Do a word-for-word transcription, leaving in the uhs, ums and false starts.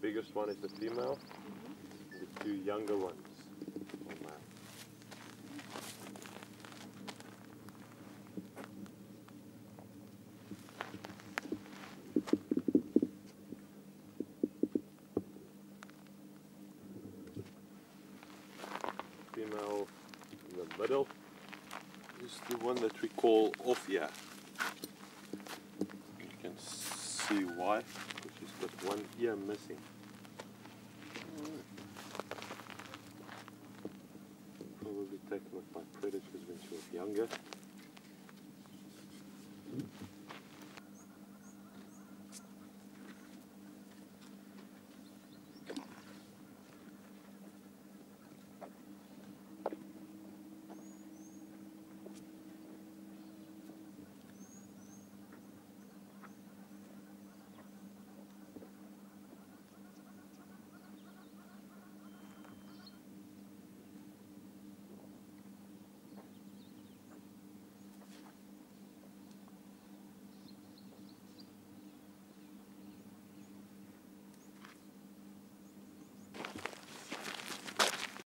biggest one is the female, the two younger ones are male. Female in the middle is the one that we call off ear. You can see why, because she's got one ear missing. Probably taken off by predators when she was younger.